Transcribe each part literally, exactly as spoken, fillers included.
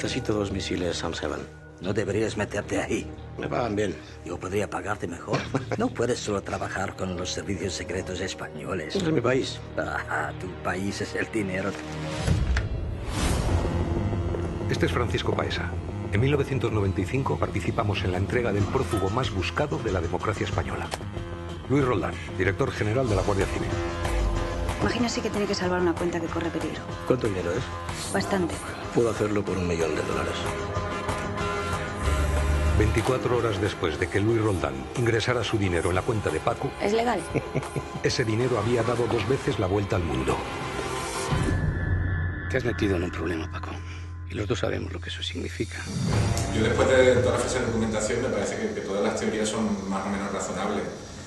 Necesito dos misiles Sam siete. No deberías meterte ahí. Me pagan bien. Yo podría pagarte mejor. No puedes solo trabajar con los servicios secretos españoles. Es mi país. Ah, tu país es el dinero. Este es Francisco Paesa. En mil novecientos noventa y cinco participamos en la entrega del prófugo más buscado de la democracia española. Luis Roldán, director general de la Guardia Civil. Imagínese que tiene que salvar una cuenta que corre peligro. ¿Cuánto dinero es? Bastante. Puedo hacerlo por un millón de dólares. veinticuatro horas después de que Luis Roldán ingresara su dinero en la cuenta de Paco... ¿Es legal? Ese dinero había dado dos veces la vuelta al mundo. Te has metido en un problema, Paco. Y los dos sabemos lo que eso significa. Yo, después de toda la fase de documentación, me parece que, que todas las teorías son más o menos razonables.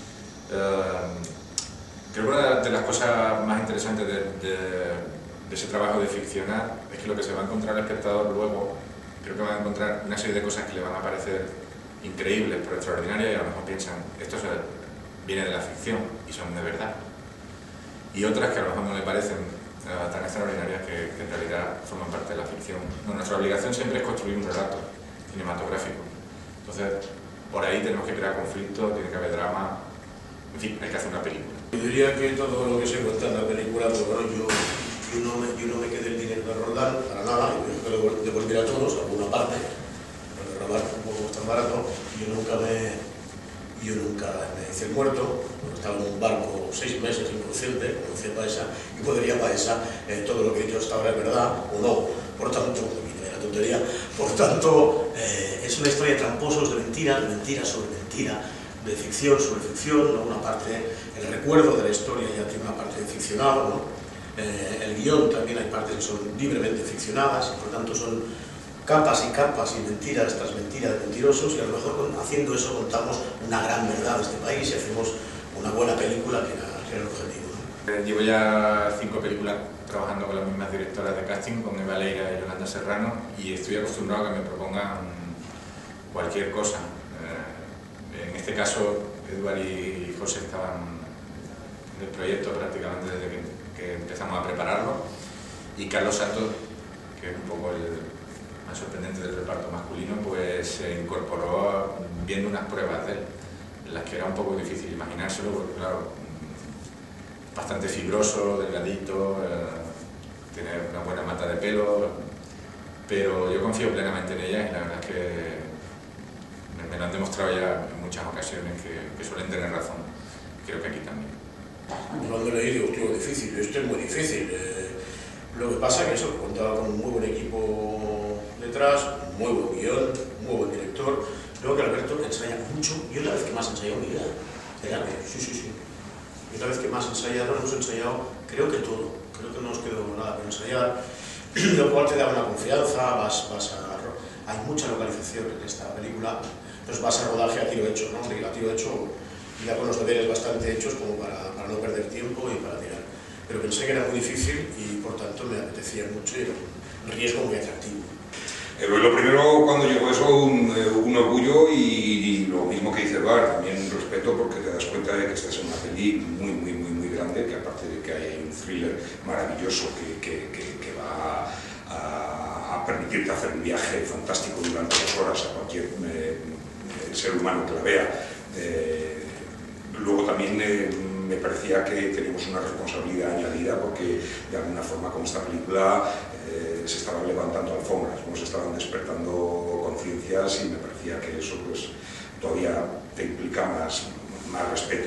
Uh, creo que una de las cosas más interesantes de, de, de ese trabajo de ficcionar es que lo que se va a encontrar el espectador luego, creo que va a encontrar una serie de cosas que le van a parecer increíbles, pero extraordinarias, y a lo mejor piensan, esto se, viene de la ficción y son de verdad. Y otras que a lo mejor no le parecen Uh, tan extraordinarias que, que en realidad forman parte de la ficción. No, nuestra obligación siempre es construir un relato cinematográfico. Entonces, por ahí tenemos que crear conflicto, tiene que haber drama, en fin, hay que hacer una película. Yo diría que todo lo que se cuenta en la película, pues bueno, yo, yo, no, me, yo no me quedé el dinero de Roldán para nada, yo creo que lo devolveré a todos, alguna parte, porque robar tampoco es tan barato. Yo nunca me, yo nunca me hice el muerto. Estaba en un barco seis meses inconsciente, como decía Paesa, y podría Paesa, eh, todo lo que he dicho hasta ahora es verdad o no. Por tanto, la tontería, por tanto, eh, es una historia de tramposos, de mentiras, de mentira sobre mentira, de ficción sobre ficción, ¿no? Una parte, el recuerdo de la historia ya tiene una parte ficcionada, ¿no? Eh, el guión también hay partes que son libremente ficcionadas, y por tanto son capas y capas y mentiras tras mentiras de mentirosos, y a lo mejor haciendo eso contamos una gran verdad de este país y hacemos una buena película que era, que era el objetivo, ¿no? Eh, llevo ya cinco películas trabajando con las mismas directoras de casting, con Eva Leira y Yolanda Serrano, y estoy acostumbrado a que me propongan cualquier cosa. Eh, en este caso, Eduard y José estaban en el proyecto prácticamente desde que, que empezamos a prepararlo, y Carlos Santos, que es un poco el más sorprendente del reparto masculino, pues se incorporó viendo unas pruebas de él, en las que era un poco difícil imaginárselo, porque claro, bastante fibroso, delgadito, eh, tener una buena mata de pelo, pero yo confío plenamente en ella, y la verdad es que me, me lo han demostrado ya en muchas ocasiones que, que suelen tener razón. Creo que aquí también. Cuando leí digo, tío, difícil, esto es muy difícil. Eh, lo que pasa es que eso, contaba con un muy buen equipo detrás, un muy buen guión, un muy buen director. Creo que Alberto ensaya mucho. Yo la vez que más he ensayado en mi vida, era sí, sí, sí. Y la vez que más he ensayado, hemos ensayado, creo que todo. Creo que no nos quedó nada por ensayar. Lo cual te da una confianza, vas, vas a... Hay mucha localización en esta película, entonces vas a rodaje a tiro hecho, ¿no? A tiro hecho, ya con los deberes bastante hechos como para, para no perder tiempo y para tirar. Pero pensé que era muy difícil y por tanto me apetecía mucho y era un riesgo muy atractivo. Eh, lo primero, cuando llegó eso, un, un orgullo y, y lo mismo que dice Eduard, también respeto, porque te das cuenta de que estás en una peli muy, muy, muy, muy grande, que aparte de que hay un thriller maravilloso que, que, que, que va a, a permitirte hacer un viaje fantástico durante dos horas a cualquier eh, ser humano que la vea. Eh, luego también eh, me parecía que teníamos una responsabilidad añadida, porque de alguna forma con esta película eh, se estaban levantando alfombras, ¿no? Se estaban despertando conciencias, y me parecía que eso pues todavía te implica más, más respeto.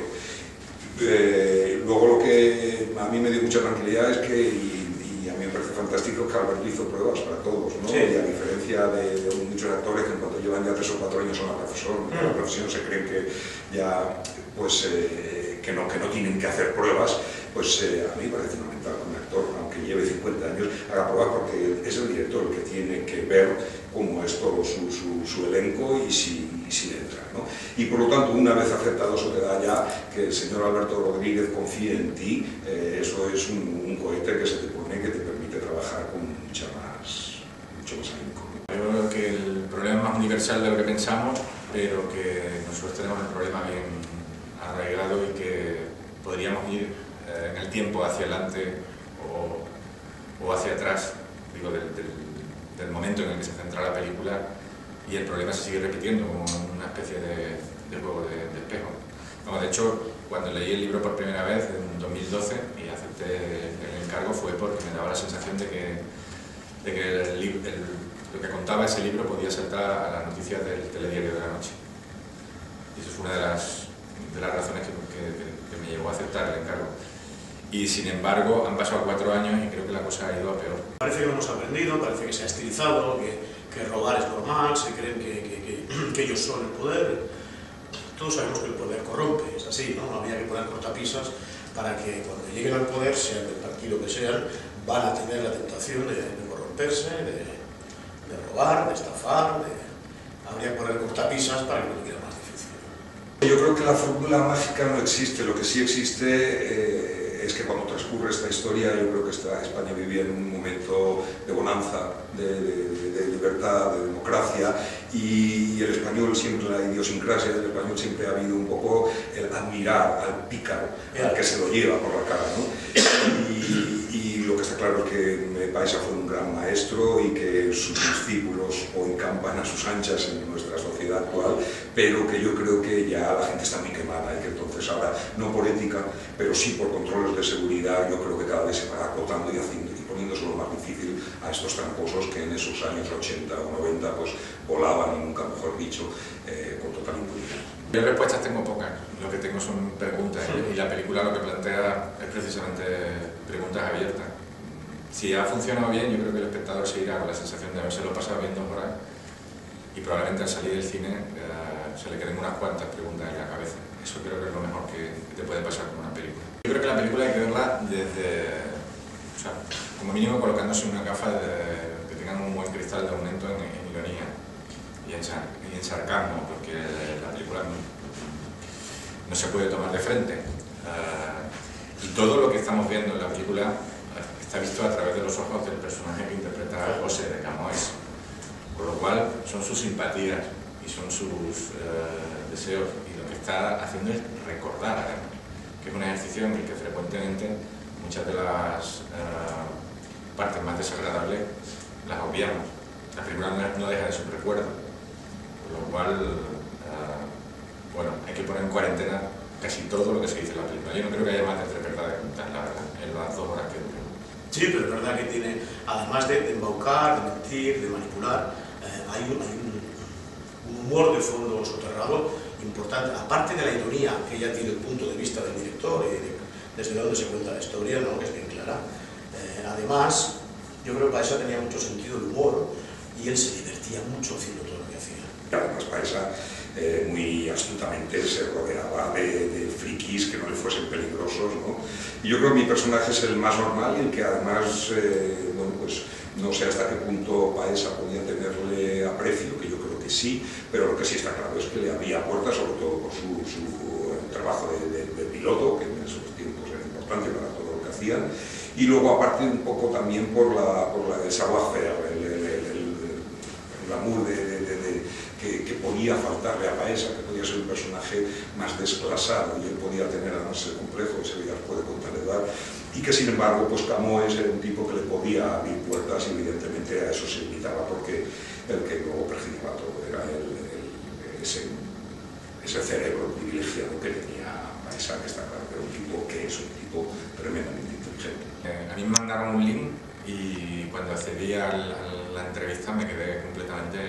Eh, luego lo que a mí me dio mucha tranquilidad es que, y, y a mí me parece fantástico, que Alberto hizo pruebas para todos, ¿no? Sí. Y a diferencia de, de muchos actores que en cuanto llevan ya tres o cuatro años son la profesión, mm. la profesión se creen que ya pues eh, que, no, que no tienen que hacer pruebas, pues eh, a mí me parece fundamental que un actor, aunque lleve cincuenta años, haga pruebas, porque es el director el que tiene que ver cómo es todo su, su, su elenco y si, y si entra, ¿no? Y por lo tanto, una vez aceptado, eso te da ya que el señor Alberto Rodríguez confíe en ti, eh, eso es un, un cohete que se te pone, que te permite trabajar con mucha más, mucho más ahínco. Yo creo que el problema es más universal de lo que pensamos, pero que nosotros tenemos el problema bien arraigado y que podríamos ir eh, en el tiempo hacia adelante o, o hacia atrás, digo, del, del, del momento en el que se centra la película, y el problema se sigue repitiendo como una especie de, de juego de, de espejo. Como de hecho, cuando leí el libro por primera vez en dos mil doce y acepté el encargo, fue porque me daba la sensación de que, de que el, el, lo que contaba ese libro podía saltar a las noticias del telediario de la noche. Y eso es una de las, de las razones que, que, que me llevó a aceptar el encargo. Y sin embargo, han pasado cuatro años y creo que la cosa ha ido a peor. Parece que lo hemos aprendido, parece que se ha estilizado, que, que robar es normal, se creen que, que, que, que ellos son el poder. Todos sabemos que el poder corrompe, es así, ¿no? Había que poner cortapisas para que cuando lleguen al poder, sean del partido que sean, van a tener la tentación de, de corromperse, de, de robar, de estafar, de... habría que poner cortapisas para que lo tuviera más difícil. Yo creo que la fórmula mágica no existe, lo que sí existe eh, es que cuando transcurre esta historia, yo creo que esta España vivía en un momento de bonanza, de, de, de libertad, de democracia, y el español siempre, la idiosincrasia del español siempre ha habido un poco el admirar al pícaro, al que se lo lleva por la cara, ¿no? Y, y lo que está claro es que Paesa fue un gran maestro y que sus discípulos hoy campan a sus anchas en nuestra sociedad actual, pero que yo creo que ya la gente está muy quemada y que entonces ahora, no por ética, pero sí por controles de seguridad, yo creo que cada vez se va acotando y haciendo y poniéndose lo más difícil a estos tramposos que en esos años ochenta o noventa pues volaban, y nunca mejor dicho, eh, con total impunidad. Yo respuestas tengo pocas, lo que tengo son preguntas, y la película lo que plantea es precisamente preguntas abiertas. Si ha funcionado bien, yo creo que el espectador se irá con la sensación de haberse lo pasado bien dos horas, y probablemente al salir del cine eh, se le queden unas cuantas preguntas en la cabeza. Eso creo que es lo mejor que te puede pasar con una película. Yo creo que la película hay que verla desde, o sea, como mínimo colocándose una gafa de, que tengan un buen cristal de aumento en, en ironía y en, y en sarcasmo, porque la película no, no se puede tomar de frente. Uh, y todo lo que estamos viendo en la película está visto a través de los ojos del personaje que interpreta a José de Camões, por lo cual son sus simpatías y son sus uh, deseos, y lo que está haciendo es recordar, ¿eh? Que es un ejercicio en el que frecuentemente muchas de las uh, partes más desagradables las obviamos. La película no deja de ser un recuerdo, por lo cual, uh, bueno, hay que poner en cuarentena casi todo lo que se dice en la película. Yo no creo que haya más de tres verdades juntas, la verdad, en las dos horas que dura. Sí, pero es verdad que tiene, además de, de embaucar, de mentir, de manipular, eh, hay, un, hay un, un humor de fondo soterrado importante, aparte de la ironía que ya tiene el punto de vista del director y de, desde donde se cuenta la historia, ¿no? Que es bien clara. Eh, además, yo creo que Paesa tenía mucho sentido del humor y él se divertía mucho haciendo todo lo que hacía. Además, Paesa eh, muy astutamente se rodeaba de, de frikis que no le fuesen peligrosos, ¿no? Y yo creo que mi personaje es el más normal y el que además, eh, bueno, pues no sé hasta qué punto Paesa podía tenerle aprecio, que yo creo que sí, pero lo que sí está claro es que le abría puertas, sobre todo por su, su trabajo de, de, de piloto, que en esos tiempos era importante para todo lo que hacían, y luego aparte un poco también por la, por la, el savoir-faire, el, el, el, el, el glamour de, de, de, de, que, que podía faltarle a Paesa, que podía ser un personaje más desclasado, y él podía tener además el complejo, ese viaje de contrariedad, y que sin embargo pues Camões era un tipo que le podía abrir puertas, y evidentemente a eso se limitaba porque el que luego prejuzgaba todo era el, el, ese, ese cerebro privilegiado que tenía Paesa, que está claro que era un tipo que es un tipo tremendamente inteligente. Eh, a mí me mandaron un link y cuando accedí a la, a la entrevista me quedé completamente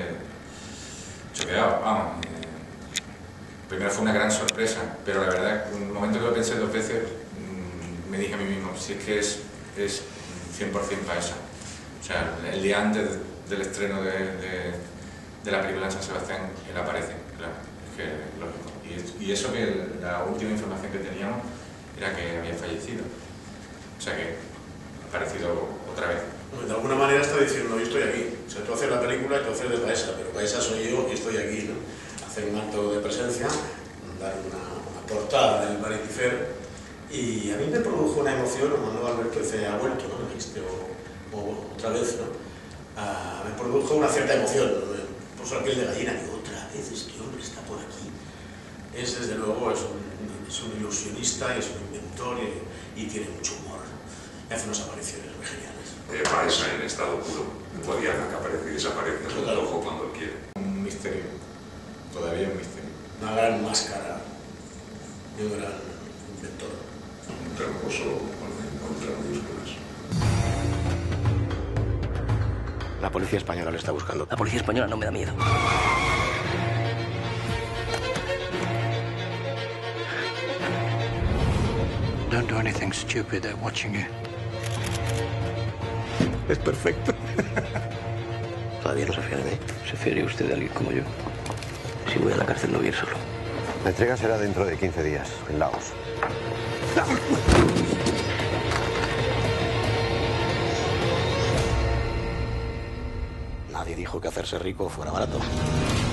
choqueado, vamos. Eh, primero fue una gran sorpresa, pero la verdad, en un momento que lo pensé dos veces, mmm, me dije a mí mismo, si es que es, es cien por cien Paesa. O sea, el día antes del estreno de, de, de la película en San Sebastián, él aparece, claro, es que es lógico. Y, y eso que el, la última información que teníamos era que había fallecido. O sea que ha aparecido otra vez. De alguna manera está diciendo, yo estoy aquí. O sea, tú haces la película y tú haces de Paesa, pero Paesa soy yo y estoy aquí, ¿no? Hacer un acto de presencia, dar una, una portada del Vanity Fair, y a mí me produjo una emoción cuando Alberto se ha vuelto, ¿no? Me dijiste, o, o otra vez, ¿no? Uh, me produjo una cierta emoción, ¿no? Me puso la piel de gallina, y digo, otra vez este hombre está por aquí. Es, desde luego, es un, es un ilusionista, es un inventor y, y tiene mucho humor. Me hace unas apariciones muy geniales. Eh, Paesa en estado puro. Guadiana, que aparece y desaparece en el ojo cuando él quiere. Un misterio. Todavía un misterio. Una gran máscara y un gran inventor. Un tramposo con letras mayúsculas. La policía española lo está buscando. La policía española no me da miedo. Don't do anything stupid, they're watching you. Es perfecto. Todavía no se fía de mí. ¿Se fiaría usted de alguien como yo? Si voy a la cárcel no voy a ir solo. La entrega será dentro de quince días, en Laos. Nadie dijo que hacerse rico fuera barato.